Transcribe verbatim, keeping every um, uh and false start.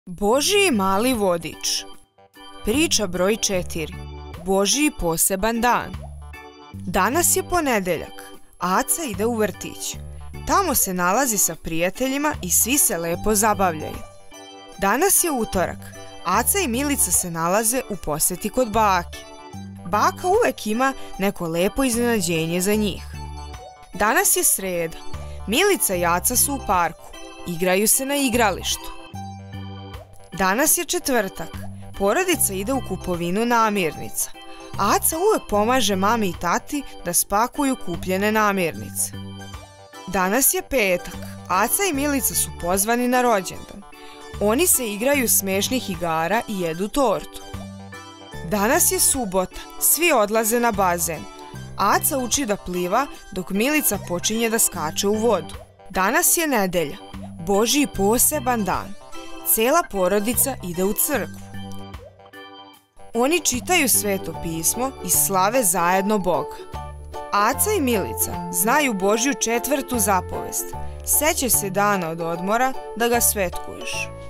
Božji mali vodič. Priča broj četiri. Božji poseban dan. Danas je ponedeljak. Aca ide u vrtić. Tamo se nalazi sa prijateljima i svi se lepo zabavljaju. Danas je utorak. Aca i Milica se nalaze u poseti kod bake. Baka uvek ima neko lepo iznenađenje za njih. Danas je sreda. Milica i Aca su u parku. Igraju se na igralištu. Danas je četvrtak. Porodica ide u kupovinu namirnica. Aca uvek pomaže mami i tati da spakuju kupljene namirnice. Danas je petak. Aca i Milica su pozvani na rođendan. Oni se igraju smešnih igara i jedu tortu. Danas je subota. Svi odlaze na bazen. Aca uči da pliva dok Milica počinje da skače u vodu. Danas je nedelja. Božji poseban dan. Cela porodica ide u crkvu. Oni čitaju Sveto pismo i slave zajedno Boga. Aca i Milica znaju Božju četvrtu zapovest. Sećaj se dana od odmora da ga svetkuješ.